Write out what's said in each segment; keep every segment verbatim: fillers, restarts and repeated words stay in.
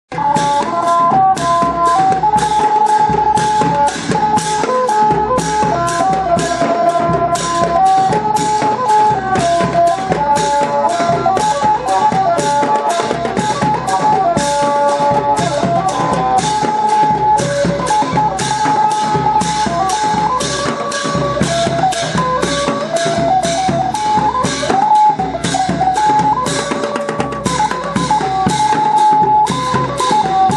เ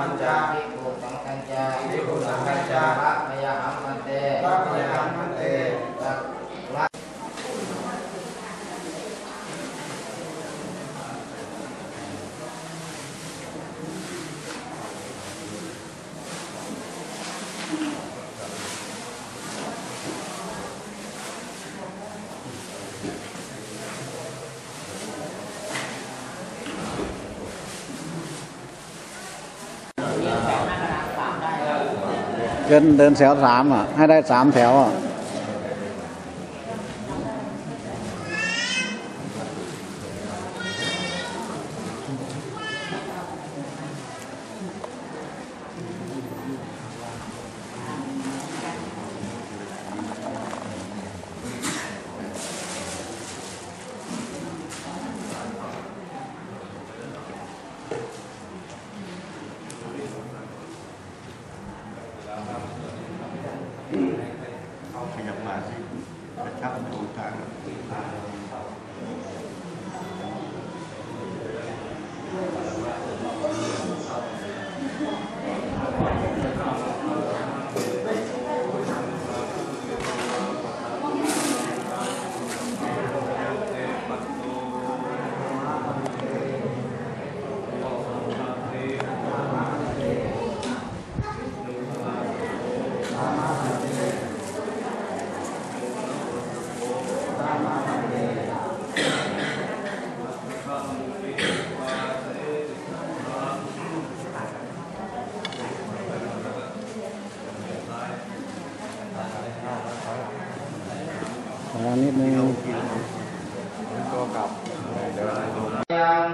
มันจาภิกขุสังฆัญจาภิกขุสังฆัญจาพระมยหัมมันเตพระมยหัมมันเตเดินเดินแถวสามอ่ะให้ได้สามแถวอ่ะขยับมาสิกระชับดูทางนิดนึงตัวกลับเดี๋ยวยัง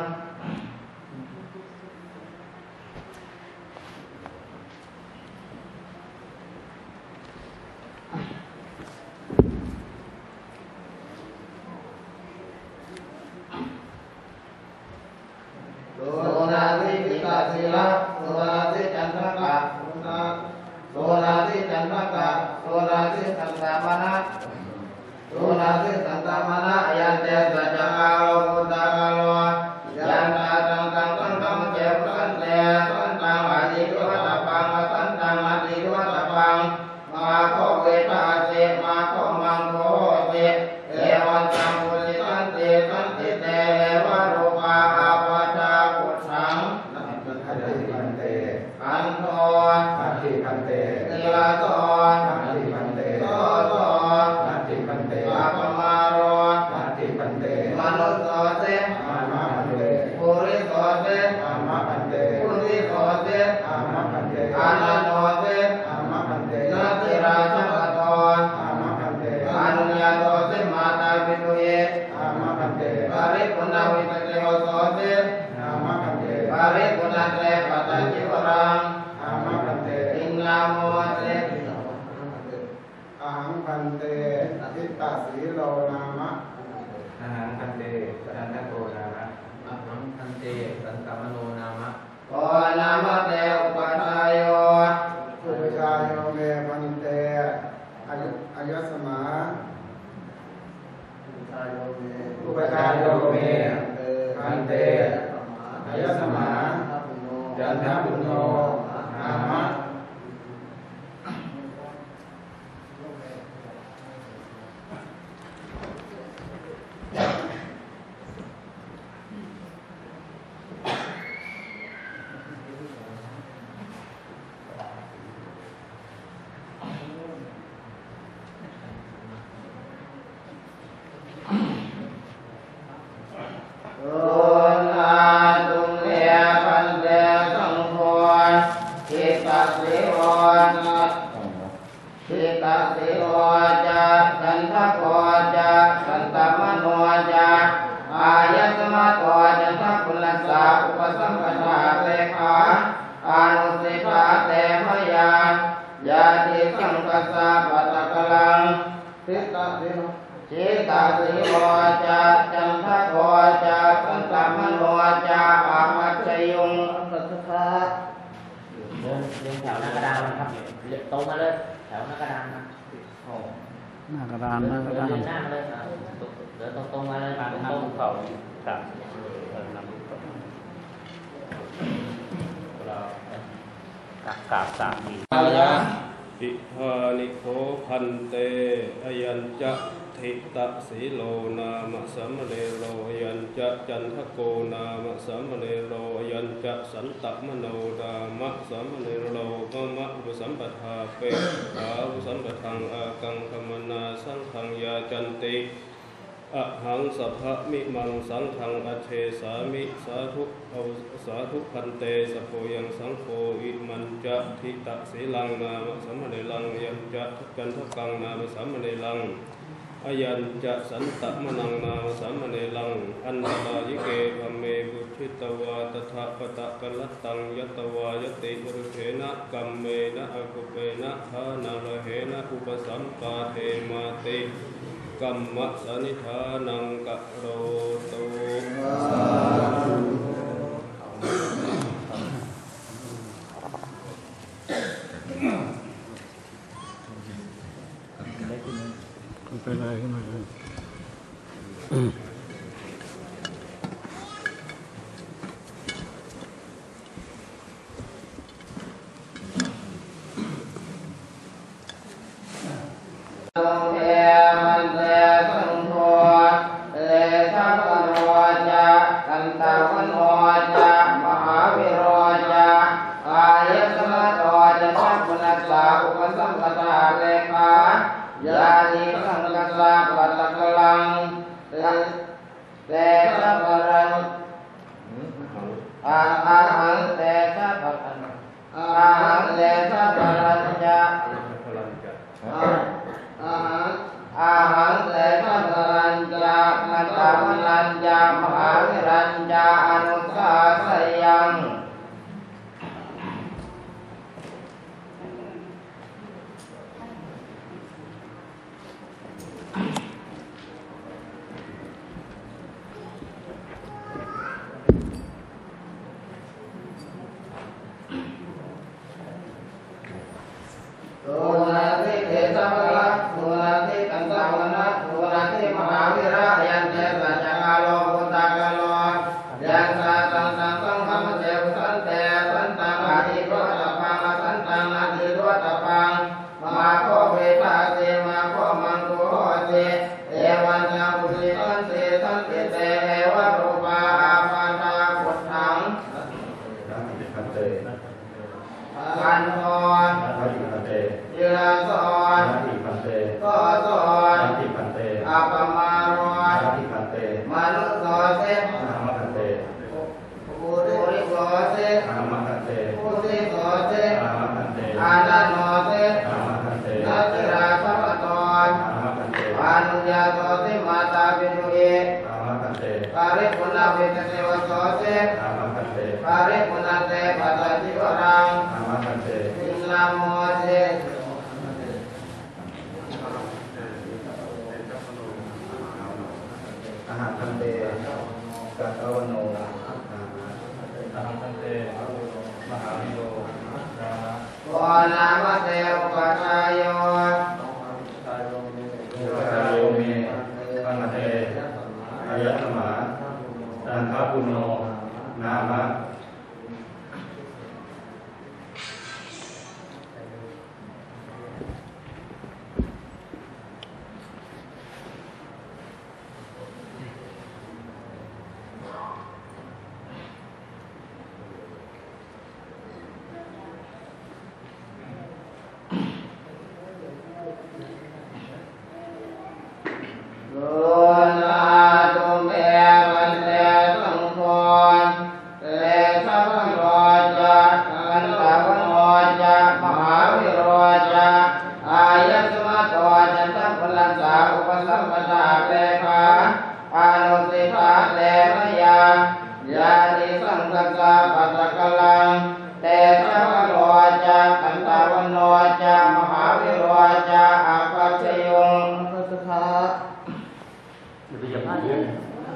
โสนาทิปิกาศิละโสนาทิจันทกะโสนาทิจันทกะโสนาทิสันตามนะโสนาทิสันตามนะยันเตสัจจคาโลพุทธคาโลยันตาตังตังตังตังเจปันเตสันตังอาทิวัตปังสันตังอาทิวัตปังมาโคเวทาเสมาโคมังโคเสเอวันตังปุจิตันเตสันติเตวะโรปาอาปะชาปุถังอันโตอันติพันเตเตลาโตอันติพันเตโตโตอันติพันเตอาปมาโรอันติพันเตมนุสโสเตอามาพันเตปุริโสเตอามาพันเตปุริโสเตอามาพันเตอานันโนเตอามาพันเตนาติราชกโตอามาพันเตอานุญาโตเตมาตาปิตุเยอามาพันเตปาริปุณณวิตเตโสเตอามาพันเตปาริปุณณเตปัตตจิวรังอามาพันเตอินนาโมเตอาหังพันเตทิตตสีโลนามะอาหังพันเตสันตโกนามะอาหังพันเตสันตมโนนามะโอนามะเตอุปชายโยอุปชายโยเมพันเตอายุอายุสมาอุปชายโยเมอุปชายโยเมพันเตอายุสมาจันทบุญโนนามะโอนอาตุเมพันเตสังโฆทิตาสิโอนะทิตาสิโอจะสันทโกจะสันตมโนจะอายตมะโตจันทคุลสาอุปสัมปทาเปขาอานุสิกาเตมยายาติสังกัสสะปัตตะกลังทิตาสิโอจิตาสิโอจะจันทโกจะสันตมโนจะอามัจจยุงสัทธะเดินเดินแถวหน้ากระดานนะครับตรงมาเลยแถวหน้ากระดานนะหน้ากระดานหน้ากระดานเดินหน้ามาเลยเดินตรงตรงมาเลยตรงตรงเขาตัดเออนำเรากับกราบสามทีอายะอิธานิโคพันเตอยัญจะทิตะสีโลนามะสัมมเนโรอยัญจะจันทโกนามะสัมมเนโรอยัญจะสันตมโนดามะสัมมเนโรมะมะอุปสัมปทาเปตาอุปสัมปทังอากังคมนาสังฆังยาจันติอะหังสัพพะมิมังสังฆังอัจเฉสามิสาธุเอาสาธุพันเตสัพโพยังสังโฆอิมันจะทิตะสีลังนามะสัมมเนลังยัญจะกันทกังนามะสัมมเนลังอายัญจะสันตมนังนามะสัมมเนลังอันตรายเกภเมบุชิตวาตถาปตะกัลตังยัตวายติวรุเถนะกัมเมนะอกุเปนะทานาลเหนะอุปสัมปาเทมาติกัมมะสนิทานังกะโรตุไปเลยขึ้นมาเลยเทมันเตสังโฆเลทัพพโนจะกันตะวันโนจะมหาวิโรจะอายสมะโตจะสัพพุนัสสะอุปสัมปทาเลขายานิสังกัสสะปัตตะกลังเตสัพพรังอาหังเตสัพพรังอาหังเตสัพพรัญจะอาหังเตสัพพรัญจะนัตตะวันลัญจะมหาวิรัญจะอนุสาสยัง โสนาทิเตสัพพะโสนาทิกันตาวนะโสนาทิมหาวิระยันเตสัจจกาโลกุตากาโลยันตาตังตังสังฆมเตวสันเตสันตังอาทิโรตปังสันตังอาทิโรตปังมาโคเวทาเสมาโคมังโกโหเสเอวันนาอุสิสันเตสันเตเตเอวะรูปาอาปาตาปุถถังคันธรเยือสอนก็สอนอัปมาโรมนุสโสเสปุริโสเสปุสิโสเสอานันโนเสนัตติราชปตอนปานุญาโสเสมาตาปิตุเอปาริปุณณเวทเสวโสเสปาริปุณณเตปัสสติวรังสิงลามโมเสอาหารทันเตกัตตวโนอาหารทันเตมหาวิโรวานามะเตอุปชายโยอุปชายโยเมปันเตอายตมะจันทปุโนนามะโลนาตุเมวันเตสังโฆเตสัพพโนจะกันตะวันโนจะมหาวิโรจะอายสมะโตจะสัพพลัสสะอุปสัมปทาเลขาอนุสิทาเตมยายานิสังกัสสะปัตตะกลังเตสัพพโนจะกันตะวันโนจะมหาวิโรจะอาปัจจยงสัทธาอย่าไปอย่าพลาดเยอะ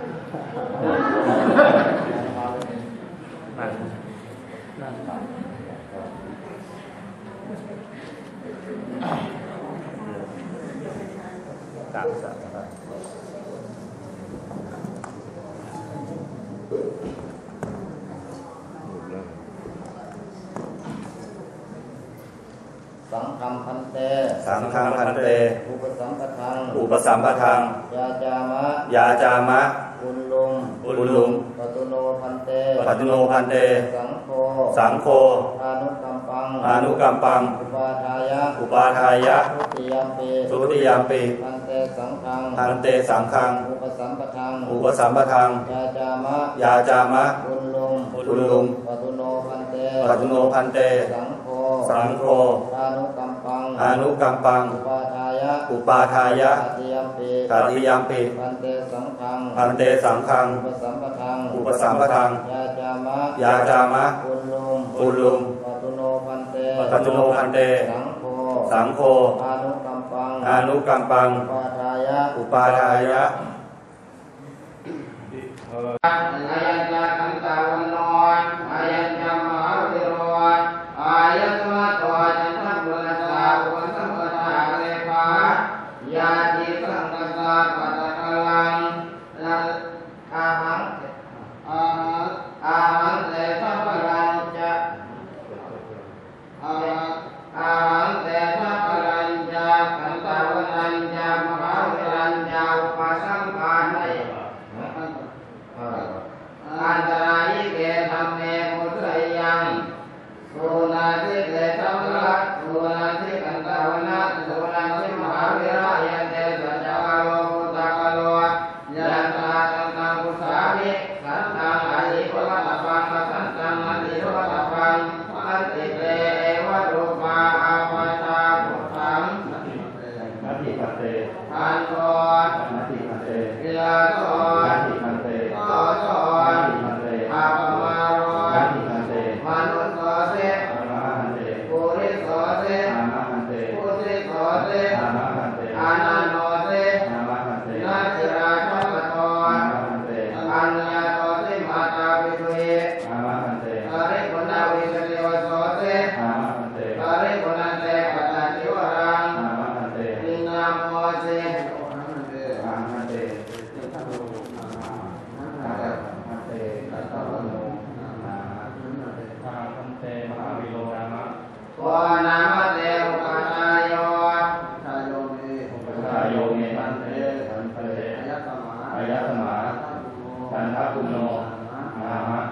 นั่นนั่นกราบสามเตสังฆังพันเตอุปสัมปทังอุปสัมปทังยาจามะยาจามะบุญลุงบุญลุงปตุโนพันเตปัจจุโนพันเตสังโฆสังโฆอานุกัมปังอานุกัมปังอุปาทายะอุปาทายะทุติยมปีทุติยามปิพันเตสังฆังพันเตสังฆังอุปสัมปทังอุปสัมปทังยาจามะยาจามะบุญลุงบุญลุงปตุโนพันเตปัจจุโนพันเตสังโฆสังโฆอานุกัมปังอานุกัมปังอุปาทายะอุปาทายะตติยมปีตติยามปิพันเตสังฆังพันเตสังฆังอุปสัมปทังอุปสัมปทังยาจามะยาจามะบุญลุงบุญลุงปตุโนพันเตปัจจุโนพันเตสังโฆสังโฆอานุกัมปังอานุกัมปังอุปาทายะอุปาทายะอายัญจคันตาวันโนอายัญจมหาวิโรอายัตมะโตจันทบุรสาอุปสัมปทาเลขายาติสังกัสสะปัตตะกลังอาหังอาหังอาหังเตสัพพลัญจะอาอาหังเตสัพพลัญจะคันตาวันจะมหาวิรัญจะอุปสัมปทาอันตรายเกธรรมเมมุตยังสุนาทิเกธัมมะสุนาทิกันตาวนะสุนาทิมหาวิรายันเตสัจจวาโลภุตตะกะโลยันตาตังตังพุทธามิสันตังอหิโกะตะปังสันตังอหิโกะตะปังอันติเตเอวะรูปาอาวัตาพุทธังนาทิพันเตอันโตนาทิพันเตกิลาโตนาทิพันเตโตโตนาทิพันเตอาปมาโรนาทิพันเตมนุสโสเสอามาพันเตปุริโสเสอามาพันเตปุริโสเสอามาพันเตอานันโนเสอามาพันเตนาจิราชปโตอามาพันเตอัญญาโตเสมาตาปิตุเยอามาพันเตอริปุณาวิสติวโสเสอามาพันเตอริปุณาเตปตาจิวรังอามาพันเตนินาโมเสอามาพันเตอาพันเตตัตตะวโนอาพันเตมหาวิโรจามะโอนามะเตอุปชายโยชายโยเมอุปชายโยเมพันเตพันเตอายัตตมะอายตมาจันทปุโนนามะ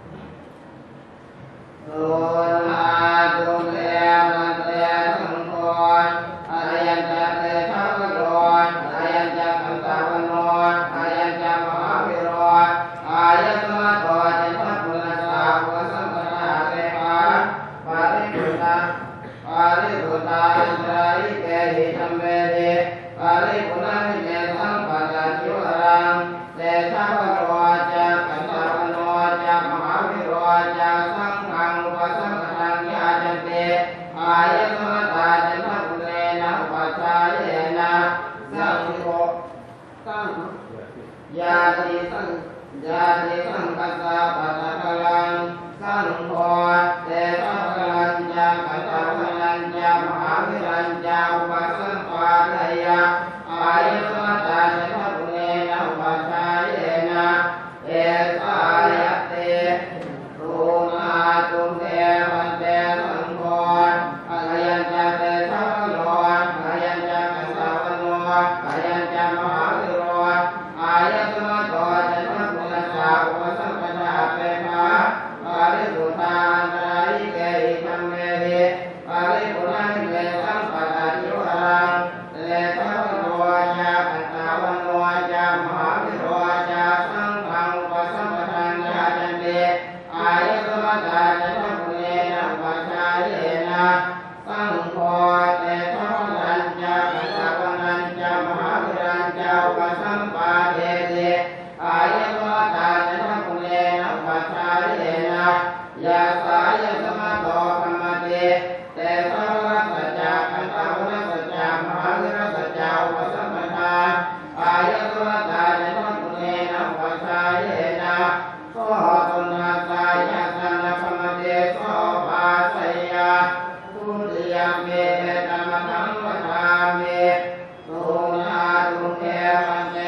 โลนาตุเตมันเตสังโฆอายัญจะเตชัพพโลอายัญจะคันตาวโนอายัญจะมหาวิโรอายัตมะโตจันทปุรสาอุปสัมปทาเตปะปาริปุตตะปาริปุตตะอันตรายิเกหิธัมเวหิปาริปุณามิเมสัมปัตตาจิวรังเตชัพพโลจะคันตาวโนจะมหาวิโรจะสังฆังอุปสัมปทังญาจันเตอายัตมะตาจันทปุเรนะอุปชายเยนะสังโฆสังยาติสังยาติสังกัสสะปัตตะกลังสังโฆเตสัพพลัญจะกัตตะวลัญจะมหาวิรัญจะอุปสัมปทายะอายัตมะตาจันทปุเรนะอุปชายเยนะเอสายะเตรูนาตุเตวันเตสังโฆอายัญจะเตสัพพโลอายัญจะกัสสะวโนอายัญจะมหาวิโรอายัตมะโตจันทปุรสาอุปสัมปทาเปภะปาริสุทธาอันตรายิเกหิธัมเมหิปาริปุณามิเมสัมปัตตาจิวรังเตสัพพโลยะคันตาวโนจะมหาวิโรจะสังฆังอุปสัมปทังญาจันเตอายัตมะตาจันทปุเรนะอุปชายเยนะสังโฆเตสัพพลัญจะกัตตะวนัญจะมหาวิรัญจะอุปสัมปาเทเตอายัตมะตาจันทปุเรนะอุปชายเยนะยาสายะสมะโตธัมมเตเตสัพพะสัจจะคันตาวนะสัจจะมหาวิรัสสัจจะอุปสัมปทาอายัตมะตาจันทปุเรนะอุปชายเยนะโสตุนาสายะสันนะคัมมเตโสภาสยาทุติยมเมธัมมังวทามิสุนาตุเทมันเต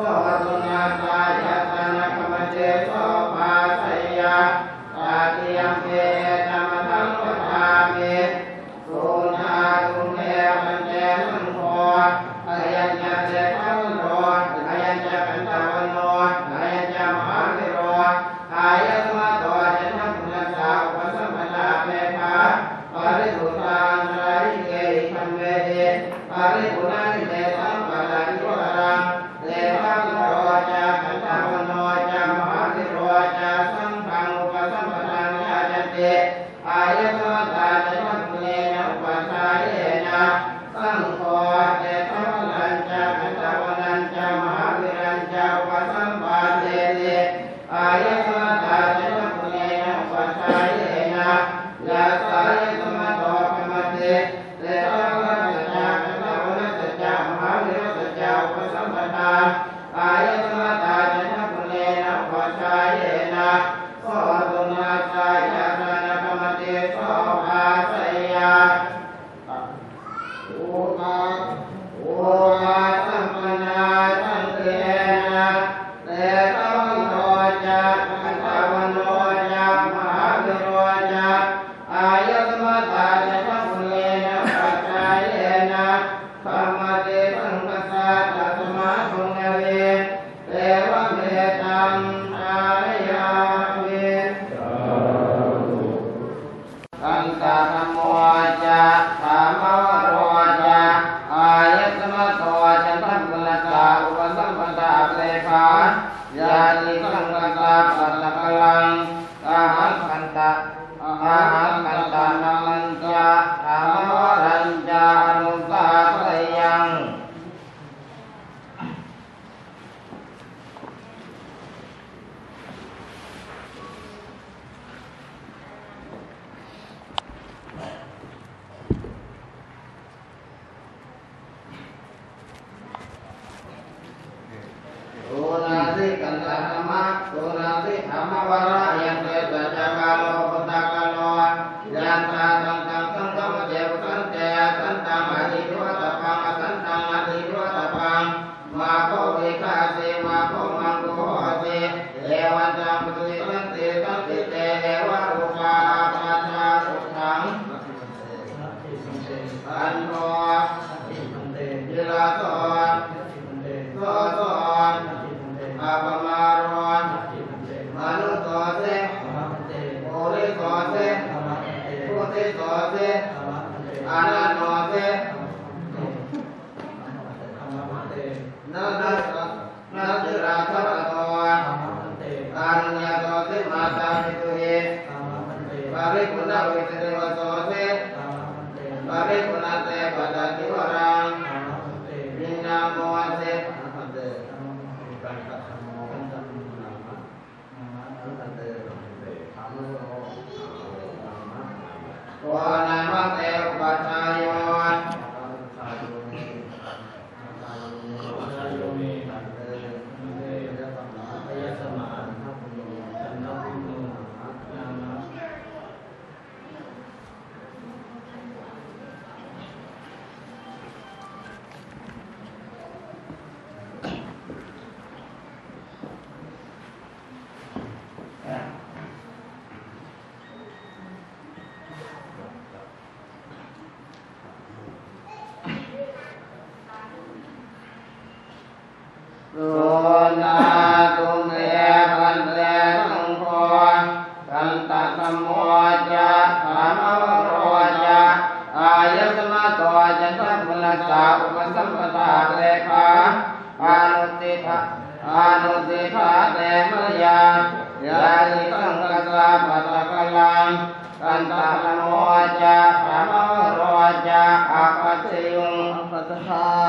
ตุนาสายตนะกรรมเจโสภาสยาตาเตียมเกธรรมทังวัฏามิสุนาตุเมปัญเจสังโฆอายัญญาเจตังโรอายัญญากันตะวันโนอายัญญามหาวิโรอายัสมาโตเจตังปุณสาอุปสัมปทาเมฆาปาริสุตังไรเกหิคัมเวหิปาริปุณานิเตสังปะลันตุรังเตตังโรจากันตะวันโนจามหาวิโรจาสังฆังอุปสัมปทังญาจเตอายัสมาตาเจตังปุเนนะอุปสาเยนะสังโฆเตตังลัญจากันตะวันนัญจามหาวิรัญจาอุปสัมปะเทเตอายัสมาตาเจตังปุเนนะอุปสาเยนะยะสายสมาโตภมเตเตตังลัญจากันตะวันนัญจามหาวิรัญจาอุปสัมปทาอายัสมาตาเจตังปุเนนะอุปสาเยนะโสตุนาสายตนะกรรมเตโสภาสยาอุปาอุปาสัมปนาสังเกนะเตตังโรจากันตะวันโนจามหาวิโรจาอายัสมาตาเจตังปุเนนะปัจจายเนะธรรมเตสังกัสสะตัสมาสุงเวเตวะเมตังอารยามิกันตะธัมโมจาธรรมวโรจาอายัสมาโตจันทังกุลตาอุปสัมปทาเลขายานิสังกัสสะปัตตะกลังอาหังคันตะอาหังคันตะนามันจาธรรมวรัญจาอนุสาสยัง โอนาสิกันตะธรรมะโอนาสิธรรมวาระยันเตสัจจกาโลปุตตะกาโลยันตาสังฆังสังฆัมเจวสันเตสันตังอธิโรตปังอสันตังอธิโรตปังมาโควิคาเสมาโคมังโกเสเอวันตังปุติสันติสันติเตเอวะรูปาปัจจาสุขังอันโนยิลาโสโสโสอาปมาโรมนุโสเสโอริโสเสโพธิโสเสอานันโนเสนานานาจิราชะโตอานุญาโตเสมาตามิตุเหิปาริปุณณวิเศษวโสเสปาริปุณณเตปะตติวรังวิญญาโมเสโอนามังเตอุปัชฌายโยโสนาตุเมปันเตสังโฆกันตะธัมโมจาธรรมวโรจาอายัสมาโตจันทังกุลตาอุปสัมปทาเลขาอานุติภะอานุติภะเตมยายานิสังกัสสะปัตตะกลังกันตะธัมโมจาธรรมวโรจาอาปัสสยุงปัสสะ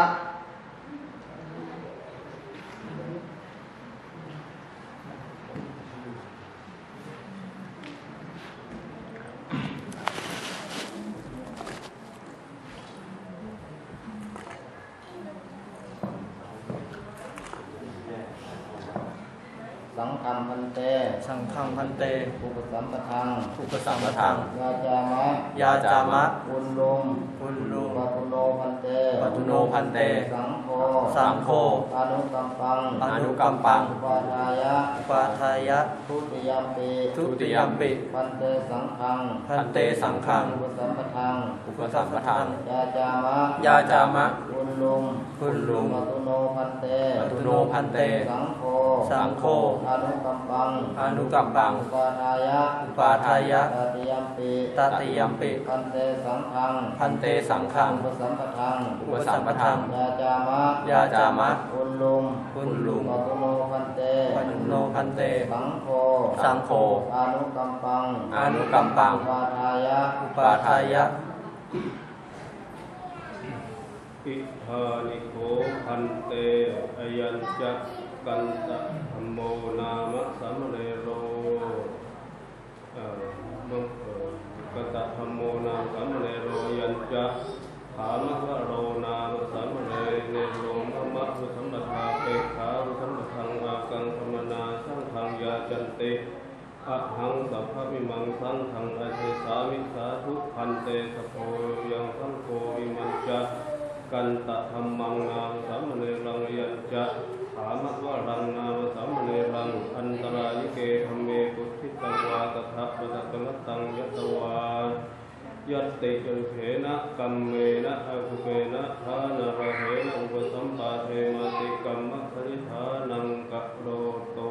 สังฆังพันเตสังฆังพันเตอุปสัมปทังอุปสัมปทังยาจามะยาจามะอุลลุงอุลลุงปัตุโนพันเตปัตุโนพันเตสังโฆสังโฆอนุกัมปังอนุกัมปังอุปาทายะอุปาทายะทุติยัมปิทุติยัมปิพันเตสังฆังพันเตสังฆังอุปสัมปทังอุปสัมปทังยาจามะยาจามะอุลลุงอุลลุงปัตุโนพันเตปัตุโนพันเตสังโฆสังโฆอนุกัมปังอนุกัมปังอุปาทายะอุปาทายะตติยัมปิตติยัมปิพันเตสังฆังพันเตสังฆังอุปสัมปทังอุปสัมปทังยาจามะยาจามะอุลลุงอุลลุงปัตุโนพันเตปัตุโนพันเตสังโฆสังโฆอนุกัมปังอนุกัมปังอุปาทายะอุปาทายะอิธานิโขพันเตอยัญจะกันตะธัมโมนามะสัมเนโรมังกันตะธัมโมนามะสัมเนโรยัญจะขามะวะโรนามะสัมเนโรมะมะวุสัมปทาเปขาวุสัมปทังอากังธรรมนาสังฆังยาจันติอะหังสัพพะวิมังสังฆังอเทสามิสาธุพันเตสโพยังสังโฆวิมัญจะกันตะธัมมังนามสัมเนรังยัญจะขามะวะรังนามสัมเนรังอันตรายิเกธัมเมปุถิตังวาตถะปะตะกมัตตังยัตวายัตติจุเขนะกัมเมนะอภุเกนะทานะระเหนะอุปสัมปาเทมาติกัมมะคริธานังกะโรโต